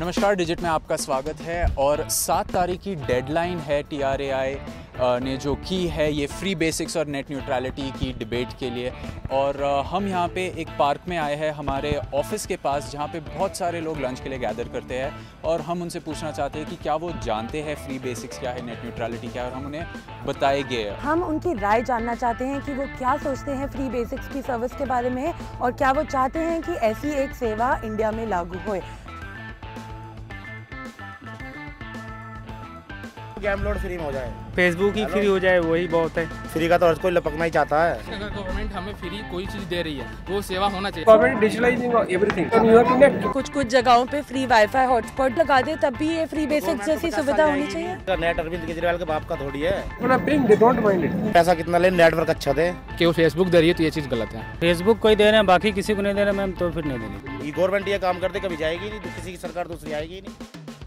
नमस्कार, डिजिट में आपका स्वागत है। और 7 तारीख की डेडलाइन है TRAI ने जो की है ये फ्री बेसिक्स और नेट न्यूट्रलिटी की डिबेट के लिए। और हम यहाँ पे एक पार्क में आए हैं हमारे ऑफिस के पास, जहाँ पे बहुत सारे लोग लंच के लिए गैदर करते हैं और हम उनसे पूछना चाहते हैं कि क्या वो जानते हैं फ्री बेसिक्स क्या है, नेट न्यूट्रलिटी क्या है, और हम उन्हें बताएंगे। हम उनकी राय जानना चाहते हैं कि वो क्या सोचते हैं फ्री बेसिक्स की सर्विस के बारे में और क्या वो चाहते हैं कि ऐसी एक सेवा इंडिया में लागू होए। गेम लोड फ्री में हो जाए, फेसबुक ही फ्री हो जाए, वही बहुत है। फ्री का तो हर कोई लपकना ही चाहता है। अगर गवर्नमेंट हमें फ्री कोई चीज दे रही है वो सेवा होना चाहिए। Government digitalising everything. कुछ जगहों पे फ्री वाईफाई हॉटस्पॉट लगा दे तब भी ये फ्री बेसिक्स जैसी सुविधा होनी चाहिए। नेट अरविंद केजरीवाल के बाप का थोड़ी है। पैसा कितना ले, नेटवर्क अच्छा दे। कि वो फेसबुक दे रही है तो ये चीज गलत है। फेसबुक कोई दे रहे हैं, बाकी किसी को नहीं दे रहे मैम, तो फिर नहीं देंगे। गवर्नमेंट ये काम करते कभी जाएगी नहीं, किसी की सरकार दूसरी आएगी नहीं।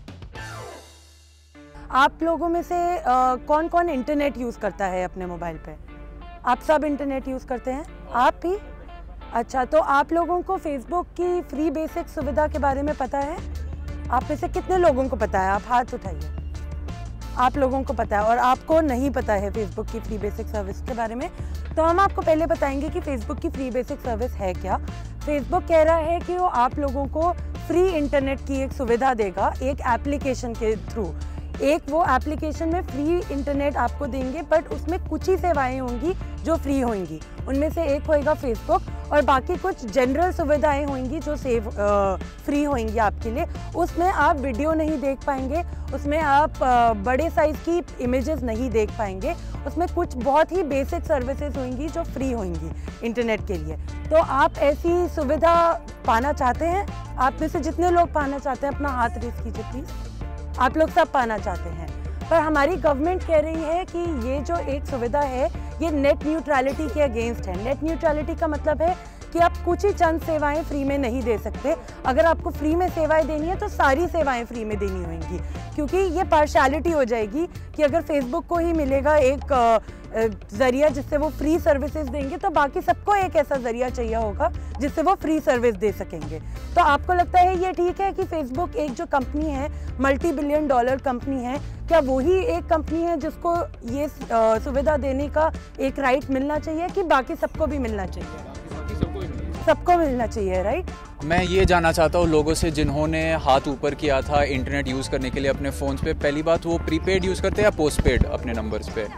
आप लोगों में से कौन कौन इंटरनेट यूज़ करता है अपने मोबाइल पे? आप सब इंटरनेट यूज़ करते हैं? आप भी? अच्छा, तो आप लोगों को फेसबुक की फ्री बेसिक सुविधा के बारे में पता है? आप में से कितने लोगों को पता है? आप हाथ उठाइए। आप लोगों को पता है और आपको नहीं पता है फेसबुक की फ्री बेसिक सर्विस के बारे में। तो हम आपको पहले बताएंगे कि फेसबुक की फ्री बेसिक सर्विस है क्या। फेसबुक कह रहा है कि वो आप लोगों को फ्री इंटरनेट की एक सुविधा देगा एक एप्लीकेशन के थ्रू। एक वो एप्लीकेशन में फ्री इंटरनेट आपको देंगे, बट उसमें कुछ ही सेवाएं होंगी जो फ्री होंगी। उनमें से एक होएगा फेसबुक और बाकी कुछ जनरल सुविधाएं होंगी जो फ्री होंगी आपके लिए। उसमें आप वीडियो नहीं देख पाएंगे, उसमें आप बड़े साइज़ की इमेजेस नहीं देख पाएंगे, उसमें कुछ बहुत ही बेसिक सर्विसेज होंगी जो फ्री होंगी इंटरनेट के लिए। तो आप ऐसी सुविधा पाना चाहते हैं? आप में से जितने लोग पाना चाहते हैं अपना हाथ रेज़ कीजिए प्लीज़। आप लोग सब पाना चाहते हैं, पर हमारी गवर्नमेंट कह रही है कि ये जो एक सुविधा है ये नेट न्यूट्रलिटी के अगेंस्ट है। नेट न्यूट्रलिटी का मतलब है कि आप कुछ ही चंद सेवाएं फ्री में नहीं दे सकते। अगर आपको फ्री में सेवाएं देनी है तो सारी सेवाएं फ्री में देनी होंगी, क्योंकि ये पार्शियलिटी हो जाएगी कि अगर फेसबुक को ही मिलेगा एक ज़रिया जिससे वो फ्री सर्विसेज देंगे तो बाकी सबको एक ऐसा ज़रिया चाहिए होगा जिससे वो फ्री सर्विस दे सकेंगे। तो आपको लगता है ये ठीक है कि फेसबुक एक जो कंपनी है, $multi-billion कंपनी है, क्या वही एक कंपनी है जिसको ये सुविधा देने का एक राइट मिलना चाहिए कि बाकी सबको भी मिलना चाहिए? सबको मिलना चाहिए, राइट? मैं ये जानना चाहता हूँ लोगों से जिन्होंने हाथ ऊपर किया था इंटरनेट यूज़ करने के लिए अपने फ़ोन्स पे। पहली बात, वो प्रीपेड यूज़ करते हैं या पोस्टपेड अपने नंबर्स पे?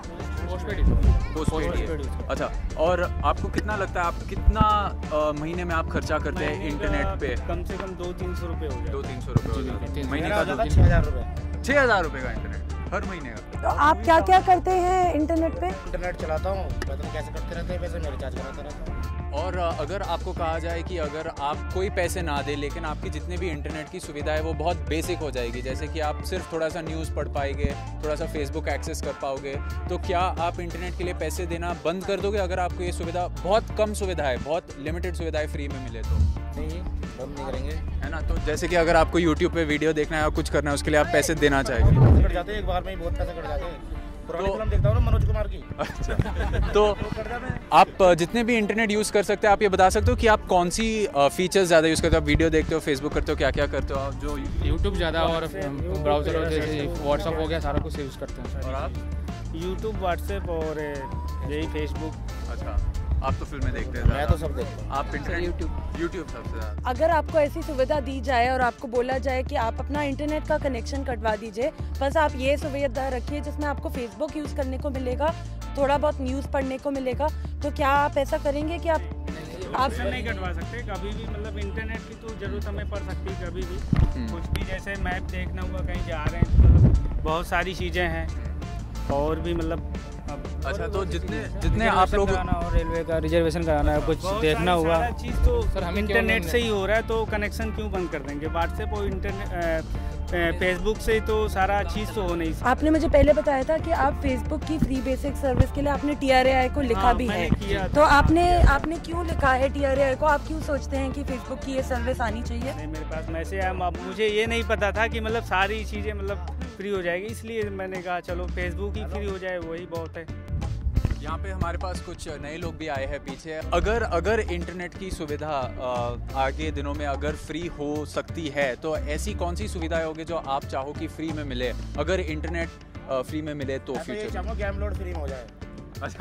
पोस्टपेड। अच्छा, और आपको कितना लगता है, आप कितना महीने में आप खर्चा करते हैं इंटरनेट पे? कम से कम 200-300 रुपये हो गए। 200-300 रुपये महीने का? 6,000 रुपये। 6,000 रुपये का इंटरनेट हर महीने का? तो आप क्या क्या करते हैं इंटरनेट पे? इंटरनेट चलाता हूँ, पता कैसे करते रहते हैं, वैसे मैं रिचार्ज कराता रहता हूँ। और अगर आपको कहा जाए कि अगर आप कोई पैसे ना दे लेकिन आपकी जितने भी इंटरनेट की सुविधा है वो बहुत बेसिक हो जाएगी, जैसे कि आप सिर्फ थोड़ा सा न्यूज़ पढ़ पाएंगे, थोड़ा सा फेसबुक एक्सेस कर पाओगे, तो क्या आप इंटरनेट के लिए पैसे देना बंद कर दोगे अगर आपको ये सुविधा, बहुत कम सुविधा है, बहुत लिमिटेड सुविधाएं फ्री में मिले तो? नहीं, बंद नहीं करेंगे, है ना? तो जैसे कि अगर आपको यूट्यूब पे वीडियो देखना है या कुछ करना है उसके लिए आप पैसे देना चाहेंगे? कट जाते हैं, एक बार में ही बहुत पैसे कट जाते हैं। पुरानी फिल्म देखता हूँ ना मनोज कुमार की। अच्छा, तो आप जितने भी इंटरनेट यूज़ कर सकते हैं, आप ये बता सकते हो कि आप कौन सी फीचर्स ज़्यादा यूज़ करते हो? आप वीडियो देखते हो, फेसबुक करते हो, क्या क्या करते हो आप? जो यूट्यूब ज़्यादा और ब्राउज़र और जैसे व्हाट्सअप हो गया, सारा कुछ यूज़ करते हैं। और आप? यूट्यूब, व्हाट्सएप और यही फेसबुक। अच्छा, आप तो फिल्में देखते हैं? मैं तो सब देखता हूँ। आप इंटरनेट? यूट्यूब सबसे ज़्यादा। अगर आपको ऐसी सुविधा दी जाए और आपको बोला जाए कि आप अपना इंटरनेट का कनेक्शन कटवा दीजिए, बस आप ये सुविधा रखिए जिसमें आपको फेसबुक यूज़ करने को मिलेगा, थोड़ा बहुत न्यूज़ पढ़ने को मिलेगा, तो क्या आप ऐसा करेंगे कि आप नहीं कटवा सकते कभी भी? मतलब इंटरनेट की तो ज़रूरत हमें पड़ सकती है कभी भी। कुछ भी जैसे मैप देखना हुआ, कहीं जा रहे हैं, तो मतलब बहुत सारी चीज़ें हैं और भी मतलब। अच्छा, तो जितने आप लोग और रेलवे का रिजर्वेशन कराना है, कुछ देखना हुआ, चीज़ तो सर हम इंटरनेट से ही हो रहा है, तो कनेक्शन क्यों बंद कर देंगे? व्हाट्सएप और इंटरनेट फेसबुक से तो सारा चीज़ तो हो नहीं सकती। आपने मुझे पहले बताया था कि आप फेसबुक की फ्री बेसिक सर्विस के लिए आपने TRAI को लिखा भी है, तो आपने क्यों लिखा है TRAI को? आप क्यों सोचते हैं कि फेसबुक की ये सर्विस आनी चाहिए? नहीं, मेरे पास मैसेज आया, मुझे ये नहीं पता था कि मतलब सारी चीज़ें मतलब फ्री हो जाएगी, इसलिए मैंने कहा चलो फेसबुक ही फ्री हो जाए, वही बहुत है। यहाँ पे हमारे पास कुछ नए लोग भी आए हैं पीछे। अगर इंटरनेट की सुविधा आगे दिनों में अगर फ्री हो सकती है तो ऐसी कौन सी सुविधाएं होगी जो आप चाहो कि फ्री में मिले? अगर इंटरनेट फ्री में मिले तो फ्यूचर में गेम लोड फ्री में हो जाए। अच्छा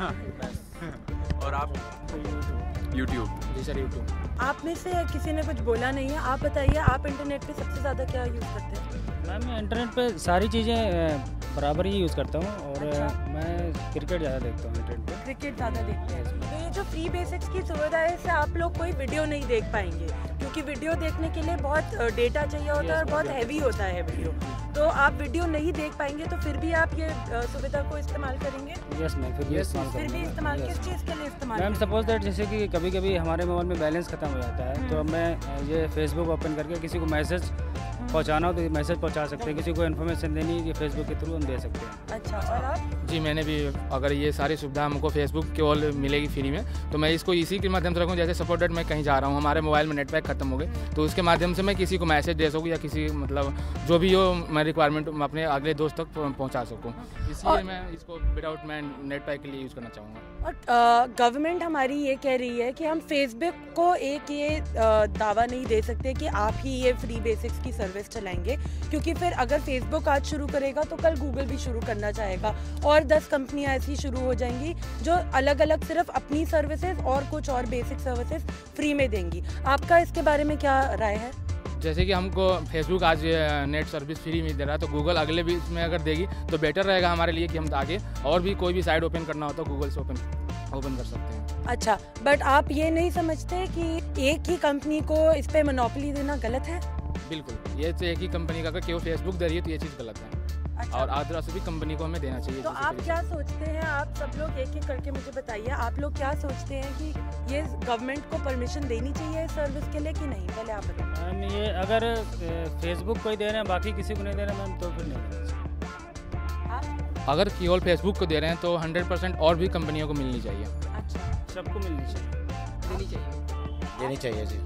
और आप? यूट्यूब। जी सर, यूट्यूब। आप में से किसी ने कुछ बोला नहीं है, आप बताइए आप इंटरनेट पे सबसे ज़्यादा क्या यूज़ करते हैं? मैम इंटरनेट पे सारी चीज़ें बराबर ही यूज़ करता हूँ और अच्छा। मैं क्रिकेट ज़्यादा देखता हूँ इंटरनेट पे। क्रिकेट ज़्यादा देखते हैं। तो ये जो फ्री बेसिक्स की सुविधा है इससे आप लोग कोई वीडियो नहीं देख पाएंगे, क्योंकि वीडियो देखने के लिए बहुत डेटा चाहिए होता है और बहुत हैवी होता है वीडियो। तो आप वीडियो नहीं देख पाएंगे तो फिर भी आप ये सुविधा को इस्तेमाल करेंगे? यस मैम, फिर भी इस्तेमाल फिर भी करूँगा। इस्तेमाल किस चीज़ के लिए इस्तेमाल? मैम सपोज दैट जैसे कि कभी कभी हमारे मोबाइल में बैलेंस ख़त्म हो जाता है तो मैं ये फेसबुक ओपन करके किसी को मैसेज पहुंचाना हो तो मैसेज पहुंचा सकते हैं, किसी को इन्फॉर्मेशन देनी है कि फेसबुक के थ्रू हम दे सकते हैं। अच्छा, और आप? जी मैंने भी, अगर ये सारी सुविधा हमको फेसबुक के ऑल मिलेगी फ्री में तो मैं इसको इसी के माध्यम से रखूँ। जैसे सपोज दैट मैं कहीं जा रहा हूँ, हमारे मोबाइल में नेट पैक खत्म हो गए तो उसके माध्यम से मैं किसी को मैसेज दे सकूँ या किसी मतलब जो भी हो मैं रिक्वायरमेंट अपने अगले दोस्त तक पहुँचा सकूँ। इसलिए मैं इसको विदाउट मैं नेट पैक के लिए यूज़ करना चाहूँगा। और गवर्नमेंट हमारी ये कह रही है कि हम फेसबुक को एक ये दावा नहीं दे सकते कि आप ही ये फ्री बेसिक्स की सर्विस चलाएंगे, क्योंकि फिर अगर फेसबुक आज शुरू करेगा तो कल गूगल भी शुरू करना चाहेगा और 10 कंपनियां ऐसी शुरू हो जाएंगी जो अलग अलग सिर्फ अपनी सर्विसेज और कुछ और बेसिक सर्विसेज फ्री में देंगी। आपका इसके बारे में क्या राय है? जैसे कि हमको फेसबुक आज नेट सर्विस फ्री में दे रहा है तो गूगल अगले भी इसमें अगर देगी तो बेटर रहेगा हमारे लिए कि हम आगे और भी कोई भी साइट ओपन करना हो तो गूगल से ओपन कर सकते हैं। अच्छा, बट आप ये नहीं समझते कि एक ही कंपनी को इस पे मोनोपोली देना गलत है? बिल्कुल, ये तो एक ही कंपनी का अगर केवल फेसबुक दे रही है तो ये चीज़ गलत है। अच्छा। और आदरा से भी कंपनी को हमें देना चाहिए। तो आप क्या सोचते हैं, आप सब लोग एक एक करके मुझे बताइए, आप लोग क्या सोचते हैं कि ये गवर्नमेंट को परमिशन देनी चाहिए इस सर्विस के लिए कि नहीं? पहले आप बताइए। मैम ये अगर फेसबुक को ही दे रहे हैं बाकी किसी को नहीं दे रहे मैम तो फिर नहीं। अगर केवल फेसबुक को दे रहे हैं तो 100% और भी कंपनियों को मिलनी चाहिए। अच्छा, सबको मिलनी चाहिए, देनी चाहिए जी।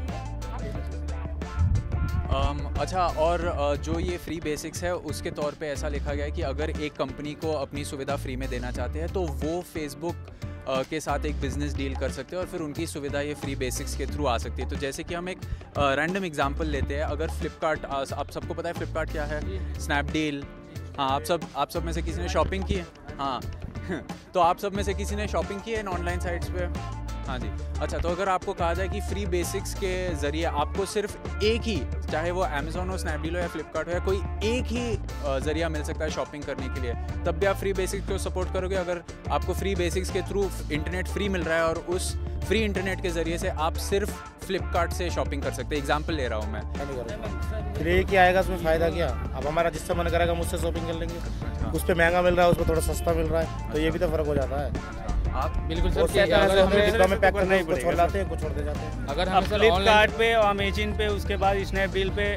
अच्छा, और जो ये फ्री बेसिक्स है उसके तौर पे ऐसा लिखा गया है कि अगर एक कंपनी को अपनी सुविधा फ्री में देना चाहते हैं तो वो फेसबुक के साथ एक बिज़नेस डील कर सकते हैं और फिर उनकी सुविधा ये फ्री बेसिक्स के थ्रू आ सकती है। तो जैसे कि हम एक रैंडम एग्जांपल लेते हैं, अगर फ्लिपकार्ट, आप सबको पता है फ्लिपकार्ट क्या है? स्नैपडील। हाँ, आप सब में से किसी ने शॉपिंग की है? हाँ तो आप सब में से किसी ने शॉपिंग की है इन ऑनलाइन साइट्स पे? हाँ जी। अच्छा, तो अगर आपको कहा जाए कि फ्री बेसिक्स के ज़रिए आपको सिर्फ एक ही, चाहे वो अमेज़ॉन हो, स्नैपडील हो या फ्लिपकार्ट हो, या कोई एक ही ज़रिया मिल सकता है शॉपिंग करने के लिए, तब भी आप फ्री बेसिक्स को सपोर्ट करोगे? अगर आपको फ्री बेसिक्स के थ्रू इंटरनेट फ्री मिल रहा है और उस फ्री इंटरनेट के ज़रिए से आप सिर्फ फ्लिपकार्ट से शॉपिंग कर सकते हैं, एग्जाम्पल ले रहा हूँ मैं। फ्री क्या आएगा उसमें फ़ायदा क्या? अब हमारा जिससे मन करेगा मुझसे शॉपिंग कर लेंगे, उस पर महंगा मिल रहा है, उस पर थोड़ा सस्ता मिल रहा है, तो ये भी तो फ़र्क हो जाता है। आप बिल्कुल सर, अगर हमें पैक करना है कुछ लाते हैं, कुछ छोड़ दे जाते हैं। अगर अब हम फ्लिपकार्ट पे और अमेजन पे, उसके बाद स्नैपडील पे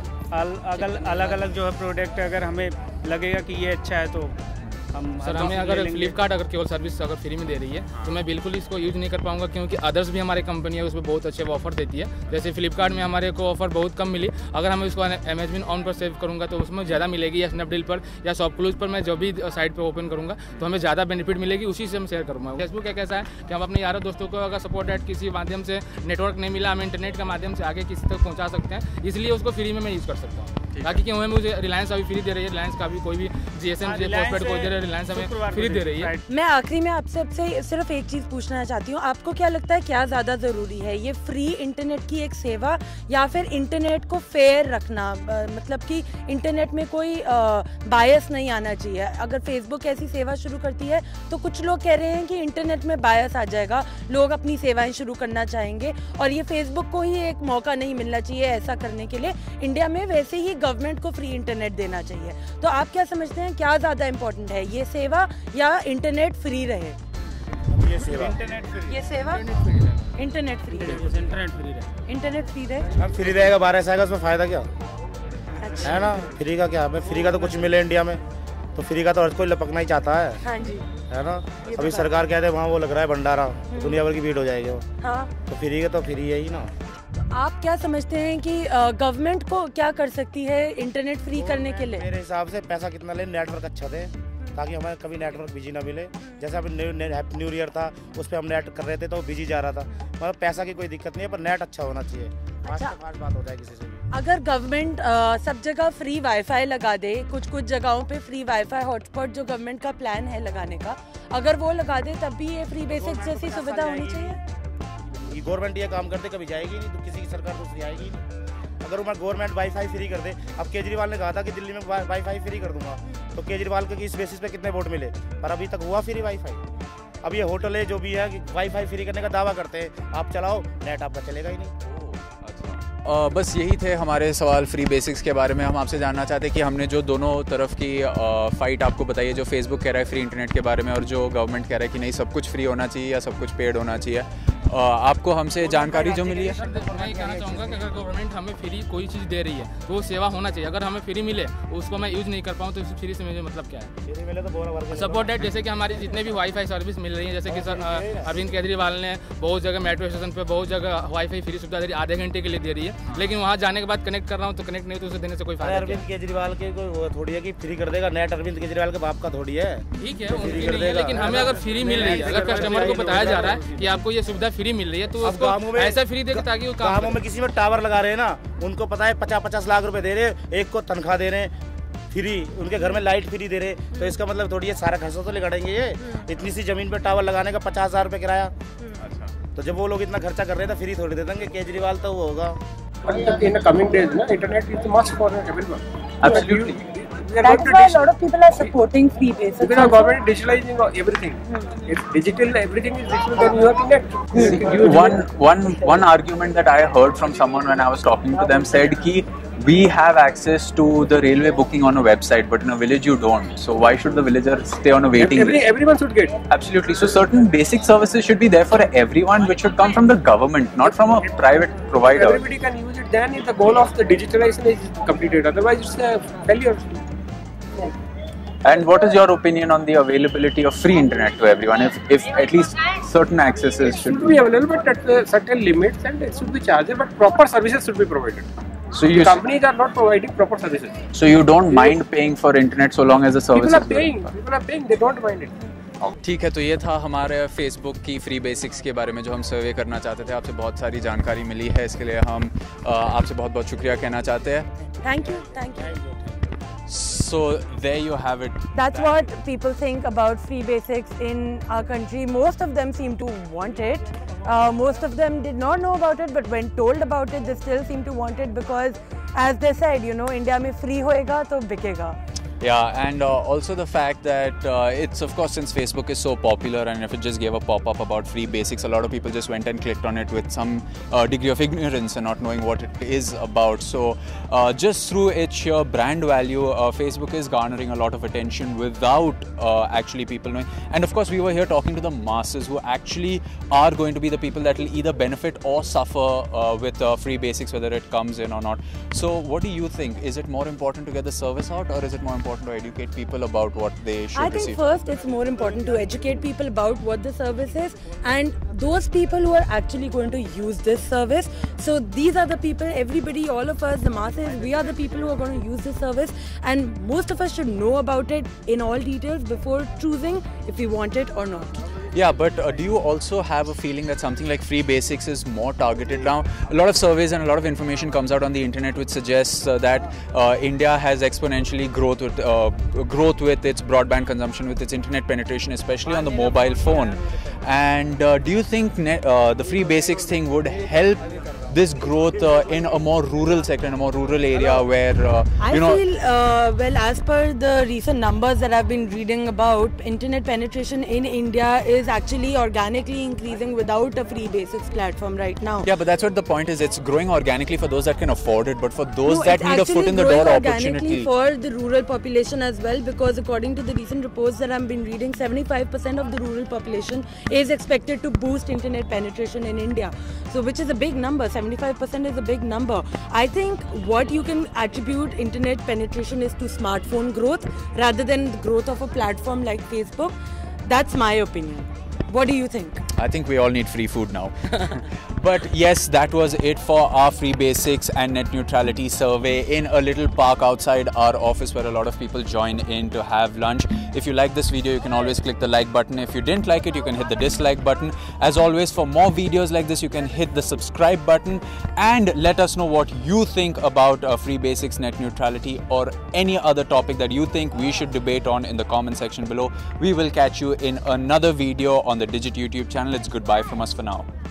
अलग अलग जो है प्रोडक्ट अगर हमें लगेगा कि ये अच्छा है तो हम सर हमें अगर फ्लिपकार्ट अगर केवल सर्विस अगर फ्री में दे रही है तो मैं बिल्कुल इसको यूज़ नहीं कर पाऊंगा, क्योंकि अदर्स भी हमारी कंपनी है उसमें बहुत अच्छे ऑफर देती है। जैसे फ्लिपकार्ट में हमारे को ऑफर बहुत कम मिली, अगर हम इसको अमेजन ऑन पर सेव करूँगा तो उसमें ज़्यादा मिलेगी, या स्नैपडील पर या शॉपक्लूज पर मैं जो भी साइट पर ओपन करूँगा तो हमें ज़्यादा बेनिफिट मिलेगी, उसी से हम शेयर करूँगा। फेसबुक एक ऐसा है कि हम अपने यारों दोस्तों को अगर सपोर्ट एट किसी माध्यम से नेटवर्क नहीं मिला, हम इंटरनेट के माध्यम से आगे किसी तक पहुँचा सकते हैं, इसलिए उसको फ्री में मैं यूज़ कर सकता हूँ। ताकि क्यों है, मुझे रिलायंस अभी फ्री दे रही है, रिलायंस का भी कोई भी GSM पोस्टपेड कोई दे रहा है, रिलायंस हमें फ्री दे रही है। मैं आखिरी में आपसे सिर्फ एक चीज़ पूछना चाहती हूँ, आपको क्या लगता है क्या ज़्यादा ज़रूरी है, ये फ्री इंटरनेट की एक सेवा या फिर इंटरनेट को फेयर रखना? मतलब कि इंटरनेट में कोई बायस नहीं आना चाहिए। अगर फेसबुक ऐसी सेवा शुरू करती है तो कुछ लोग कह रहे हैं कि इंटरनेट में बायस आ जाएगा, लोग अपनी सेवाएं शुरू करना चाहेंगे और ये फेसबुक को ही एक मौका नहीं मिलना चाहिए ऐसा करने के लिए। इंडिया में वैसे ही गवर्नमेंट को फ्री इंटरनेट देना चाहिए, तो आप क्या समझते हैं क्या ज़्यादा इम्पोर्टेंट है, ये सेवा या इंटरनेट फ्री रहे? ये सेवा, इंटरनेट फ्री, ये सेवा इंटरनेट फ्री रहे, इंटरनेट फ्री रहे। अब फ्री रहेगा 12 आएगा, उसमें फ़ायदा क्या अच्छा है ना? फ्री का क्या, हमें फ्री का तो कुछ मिले इंडिया में, तो फ्री का तो हर कोई लपकना ही चाहता है, हाँ जी, है ना? अभी सरकार कहते हैं वहाँ वो लग रहा है भंडारा, दुनिया भर की भीड़ हो जाएगी वो, हाँ। तो फ्री का तो फ्री है ही ना। आप क्या समझते हैं कि गवर्नमेंट को क्या कर सकती है इंटरनेट फ्री करने के लिए? मेरे हिसाब से पैसा कितना ले, नेटवर्क अच्छा दे, ताकि हमें कभी नेटवर्क बिजी ना मिले। जैसे अभी हैप्पी न्यू ईयर था, उस पर हम नेट कर रहे थे तो बिजी जा रहा था। मतलब पैसा की कोई दिक्कत नहीं है, पर नेट अच्छा होना चाहिए। अच्छा, फास्ट बात हो जाए किसी से भी। अगर गवर्नमेंट सब जगह फ्री वाईफाई लगा दे, कुछ कुछ जगहों पे फ्री वाईफाई हॉटस्पॉट जो गवर्नमेंट का प्लान है लगाने का, अगर वो लगा दे तब भी ये फ्री बेसिक्स जैसी सुविधा होनी चाहिए। गवर्नमेंट ये काम करते कभी जाएगी नहीं, तो किसी की सरकार दूसरी आएगी नहीं। अगर वो गवर्नमेंट वाईफाई फ्री कर दे, अब केजरीवाल ने कहा था कि दिल्ली में वाईफाई फ्री कर दूंगा, तो केजरीवाल को इस बेसिस पे कितने वोट मिले, पर अभी तक हुआ फ्री वाईफाई। अब ये होटल है जो भी है कि वाईफाई फ्री करने का दावा करते हैं, आप चलाओ नेट आपका चलेगा ही नहीं। बस यही थे हमारे सवाल फ्री बेसिक्स के बारे में। हम आपसे जानना चाहते हैं कि हमने जो दोनों तरफ की फ़ाइट आपको बताई है, जो फेसबुक कह रहा है फ्री इंटरनेट के बारे में और जो गवर्नमेंट कह रहा है कि नहीं सब कुछ फ्री होना चाहिए या सब कुछ पेड होना चाहिए, आपको हमसे जानकारी जो मिली है। मैं ये कहना चाहूँगा कि अगर गवर्नमेंट हमें फ्री कोई चीज़ दे रही है तो वो सेवा होना चाहिए। अगर हमें फ्री मिले उसको मैं यूज़ नहीं कर पाऊँ तो इस फ्री से मुझे मतलब क्या है। फ्री मिले तो सपोर्टेड जैसे कि हमारी जितने भी वाईफाई सर्विस मिल रही है, जैसे कि अरविंद केजरीवाल ने बहुत जगह मेट्रो स्टेशन पे बहुत जगह वाईफाई फ्री सुविधा दे रही है, आधे घंटे के लिए दे रही है, लेकिन वहाँ जाने के बाद कनेक्ट कर रहा हूँ तो कनेक्ट नहीं तो उसे देने से कोई फायदा। अरविंद केजरीवाल के कोई थोड़ी है कि फ्री कर देगा नेट, अरविंद केजरीवाल के बाप का थोड़ी है। ठीक है उनकी नहीं है, लेकिन हमें अगर फ्री मिल रही है, अगर कस्टमर को बताया जा रहा है कि आपको ये सुविधा फ्री मिल रही है तो उसको ऐसा फ्री देगा ताकि वो गाँवों में किसी में टावर लगा रहे हैं ना, उनको पता है 50-50 लाख रुपए दे रहे, एक को तनख्वाह दे रहे फ्री, उनके घर में लाइट फ्री दे रहे, तो इसका मतलब थोड़ी है सारा खर्चा तो लगाएंगे ये। इतनी सी जमीन पे टावर लगाने का 50,000 रुपये किराया, तो जब वो लोग इतना खर्चा कर रहे थे फ्री थोड़ी दे देंगे। केजरीवाल तो वो होगा। In the coming days, internet is must for everyone. Absolutely. That's why a lot of people are supporting free basics. Because our government is digitalizing everything. If digital, everything is digital, then you have net. One argument that I heard from someone when I was talking to them said कि we have access to the railway booking on a website, but in a village you don't. So why should the villager stay on a waiting list? Everyone should get. Absolutely. So certain basic services should be there for everyone, which should come from the government, not from a private provider. Everybody can use it. Then the goal of the digitalization is completed. Otherwise, it's a failure. And what is your opinion on the availability of free internet to everyone? If at least certain accesses should be available, but at certain limits, and it should be charged. But proper services should be provided. So you companies are not providing proper services. So you don't mind paying for internet so long as the service is paying. People are paying. They don't mind it. ठीक है, तो ये था हमारे Facebook की free Basics के बारे में जो हम सर्वे करना चाहते थे। आपसे बहुत सारी जानकारी मिली है, इसके लिए हम आपसे बहुत बहुत शुक्रिया कहना चाहते हैं। Thank you. So there you have it. That's what people think about free basics in our country. Most of them seem to want it. Most of them did not know about it, but when told about it, they still seem to want it because, as they said, India में free होएगा तो बिकेगा. Yeah, and also the fact that it's, of course, since Facebook is so popular, and if it just gave a pop-up about free basics, a lot of people just went and clicked on it with some degree of ignorance and not knowing what it is about. So just through its sheer brand value, Facebook is garnering a lot of attention without actually people knowing. And of course, we were here talking to the masses who actually are going to be the people that will either benefit or suffer with free basics, whether it comes in or not. So what do you think? Is it more important to get the service out, or is it more important to educate people about what they should receive? I think first it's more important to educate people about what the service is and those people who are actually going to use this service. So these are the people, everybody, all of us, the masses, we are the people who are going to use this service, and most of us should know about it in all details before choosing if we want it or not. Yeah, but do you also have a feeling that something like free basics is more targeted now? A lot of surveys and a lot of information comes out on the internet which suggests that India has exponentially growth with its broadband consumption, with its internet penetration, especially on the mobile phone. And do you think the free basics thing would help this growth in a more rural sector, in a more rural area where I feel well, as per the recent numbers that I've been reading about, internet penetration in India is actually organically increasing without a free basics platform right now. Yeah, but that's what the point is. It's growing organically for those that can afford it, but for those that need a foot in the door opportunity. For the rural population as well, because according to the recent reports that I've been reading, 75% of the rural population is expected to boost internet penetration in India. So which is a big number. 75% is a big number. I think what you can attribute internet penetration is to smartphone growth rather than the growth of a platform like Facebook. That's my opinion. What do you think? I think we all need free food now. But yes, that was it for our free basics and net neutrality survey in a little park outside our office where a lot of people join in to have lunch. If you like this video, you can always click the like button. If you didn't like it, you can hit the dislike button. As always, for more videos like this, you can hit the subscribe button and let us know what you think about free basics, net neutrality, or any other topic that you think we should debate on in the comment section below. We will catch you in another video on the Digit YouTube channel. It's goodbye from us for now.